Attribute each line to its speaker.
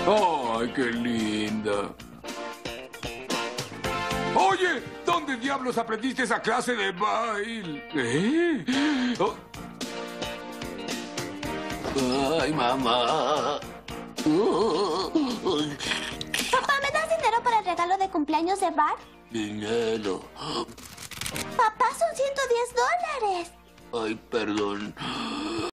Speaker 1: ¡Ay, qué linda! Oye, ¿dónde diablos aprendiste esa clase de baile? Oh,
Speaker 2: Ay, mamá.
Speaker 3: Papá, ¿me das dinero para el regalo de cumpleaños de Bart?
Speaker 2: Dinero.
Speaker 3: Papá, son $110.
Speaker 2: Ay, perdón.